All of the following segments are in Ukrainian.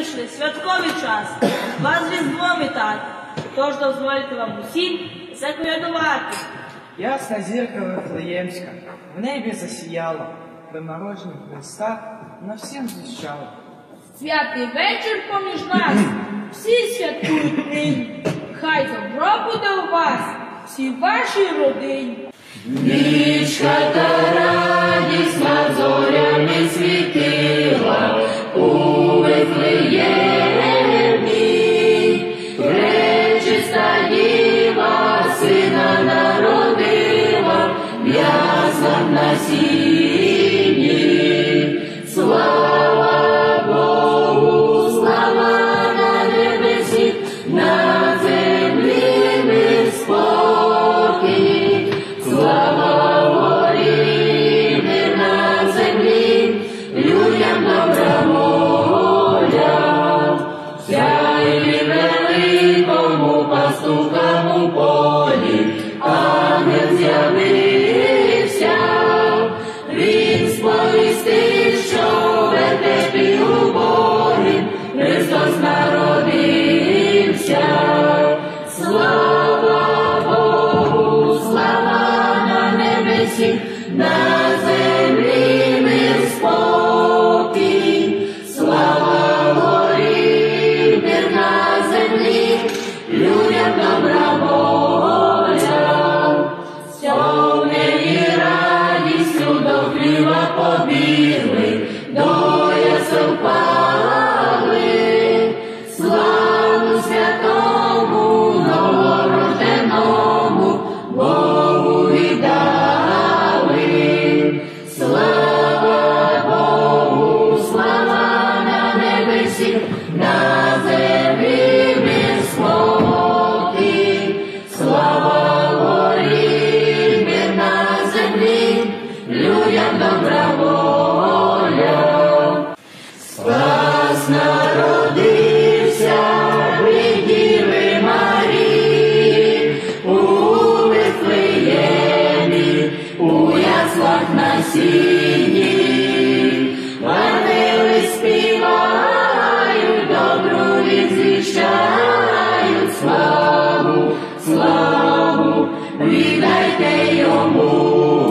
прийшли святковий час, вас з Різдвом вітати, тож дозвольте вам усім заколядувати. Ясна зірка Вифлеємська в небі засіяла, при народженні Христа на всім звіщала. Святий вечір поміж нас, всі святкують нині, хай добро буде у вас, всій вашій родині. Нічка та радість над зорями світила у Вифлеємі, пречиста діва сина народила, в яслах на сіні. Слава Богу, слава на небесі, на землі мир спокій. Слава горі, мир на землі, людям добра воля. Сяйві великому пастухам у полі, ангел з'явився. Він сповістив, що в вертепі убогим Христос народився. Слава Богу, слава на небесі, на землі мир спокій. Слава горі, мир на землі, людям добра воля. Сповнені радістю до хліва побігли, до ясел пали. Славу святому, новорожденому Богу віддали. Слава Богу, слава на небесі, на землі мир спокій. Слава горі, мир на землі, людям добра воля. Спас народився від Діви Марії у Вифлеємі, у яслах на сіні. Ангели співають, добру вість звіщають, славу, славу віддайте йому.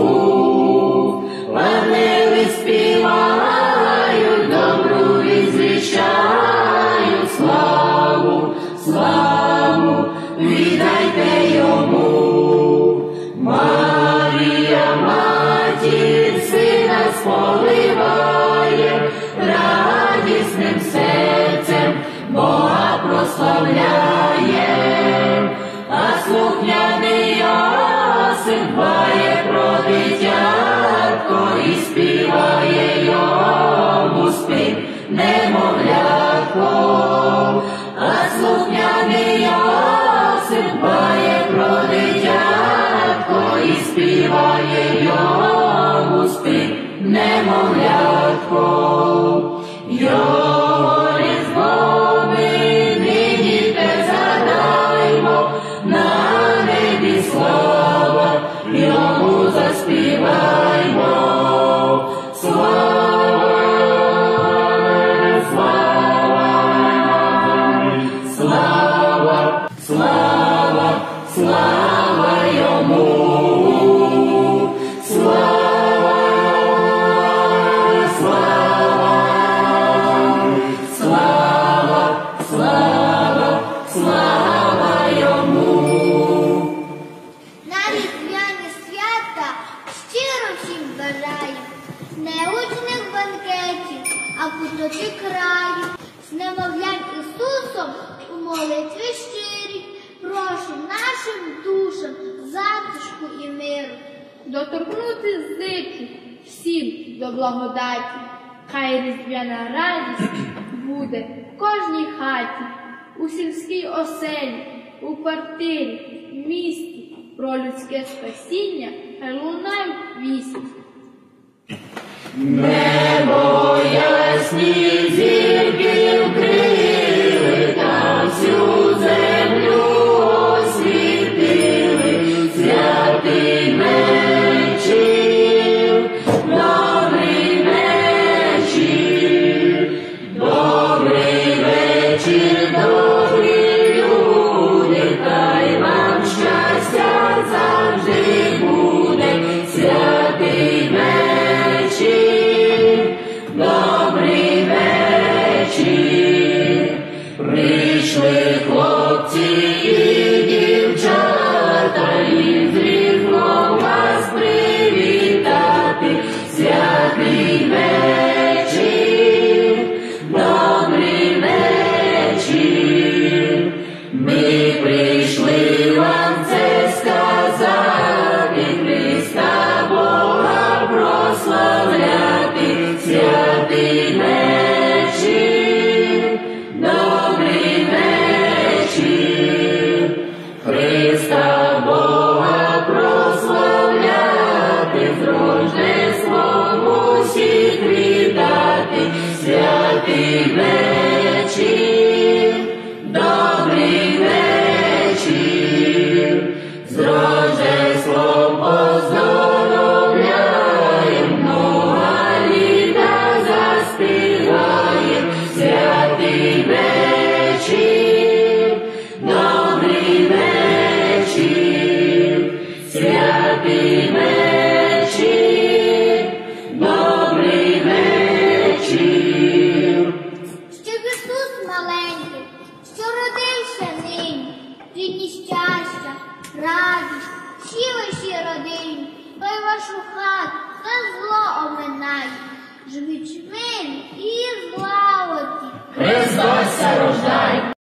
Ангели співають, добру вість звіщають, славу, славу віддайте йому. Марія, матір сина сповиває, радісним серцем Бога прославляє, а слухняний Йосип дбає про дитятко і співає йому спів немовлятко. А слухняний Йосип дбає про дитятко і співає йому спів немовлятко. Його Різдво ми нині те згадаймо, на небі слава, йому заспіваймо. Слава, слава, слава, слава, слава йому. Слава, слава, слава, слава, слава йому. На різдвяні свята щиро всім бажаю не гучних банкетів, а пустоти краю. З немовлям Ісусом у молитві щирій прошу нашим душам затишку і миру. Доторкнути зичу всім до благодаті, хай різдвяна радість буде в кожній хаті, у сільській оселі, у квартирі, в місті, про людське спасіння хай лунають вісті. Небо ясні зірки вкрили, та всю землю освітили, святий вечір, добрий вечір, добрий вечір. вечір, добрі люди, хай вам щастя завжди буде. Святий вечір, добрий вечір. Прийшли хлопці і дівчата, із різдвом вас привітати. Святий вечір, добрий вечір. Ми прийшли вам це сказати, Христа Бога прославляти. Святий вечір, добрий вечір. Христа Бога прославляти, з Рождеством усіх вітати. Святий вечір, добрий вечір. З Рождеством поздоровляєм, много літа заспіваєм. Святий вечір, добрий вечір. Святий вечір, добрий вечір. Щоб Ісус маленький, що родився нині, рідні щастя, радість, всі ваші родині, той вашу хату за зло оминає. Живіть в мирі і злагоді. Христос рождає.